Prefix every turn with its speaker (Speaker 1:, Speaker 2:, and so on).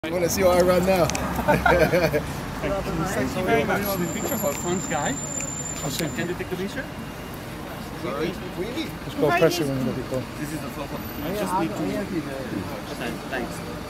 Speaker 1: I want to see what I run now.
Speaker 2: Thank you very much. The picture for front guy. Can you take the picture?
Speaker 1: Sorry?
Speaker 3: Let's go press it when you look at it.
Speaker 2: This is the photo. You just need to... Thanks.